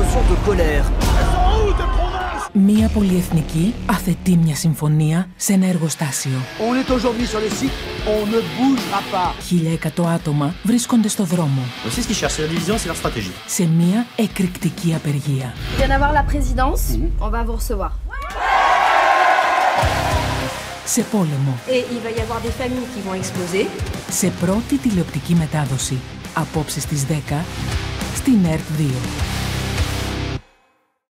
sont de colère. Μία πολυεθνική αθετεί μια συμφωνία σε ένα εργοστάσιο. On est aujourd'hui sur le site, on ne bougera pas. 1.100 άτομα βρίσκονται στο δρόμο. Aussi, ce qu'ils cherchent, c'est la division, c'est leur stratégie. Σε μια εκρηκτική απεργία. Vient d'avoir la présidence, on va vous recevoir. Σε πόλεμο. Et il va y avoir des familles qui vont exploser. Σε πρώτη τηλεοπτική μετάδοση. Απόψε στις 10 στην ΕΡΤ 2.